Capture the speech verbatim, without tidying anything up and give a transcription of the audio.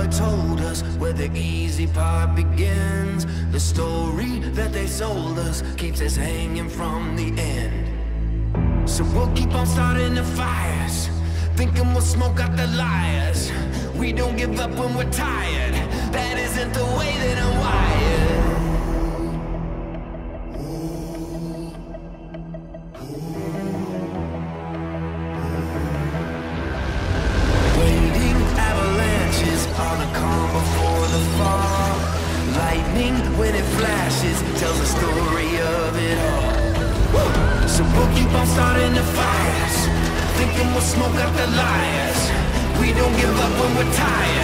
told us where the easy part begins. The story that they sold us keeps us hanging from the end. So we'll keep on starting the fires, thinking we'll smoke out the liars. We don't give up when we're tired. That isn't the way that I'm wired. On a calm before the fall. Lightning, when it flashes, tells the story of it all. So we'll keep on starting the fires, thinking we'll smoke out the liars. We don't give up when we're tired.